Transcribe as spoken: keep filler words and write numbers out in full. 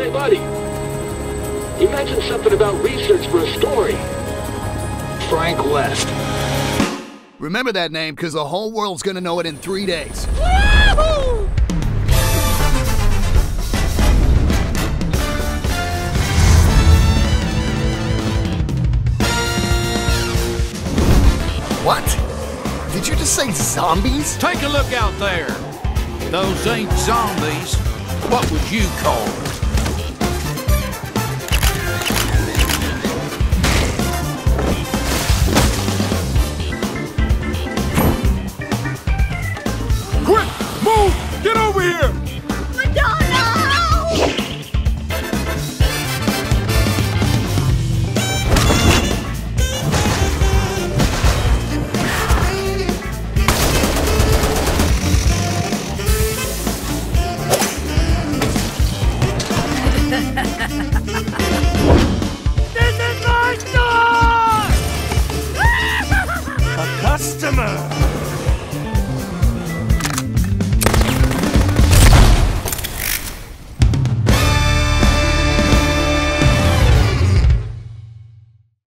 Hey, buddy. You mentioned something about research for a story. Frank West. Remember that name, because the whole world's gonna know it in three days. Woohoo! What? Did you just say zombies? Take a look out there. Those ain't zombies. What would you call them?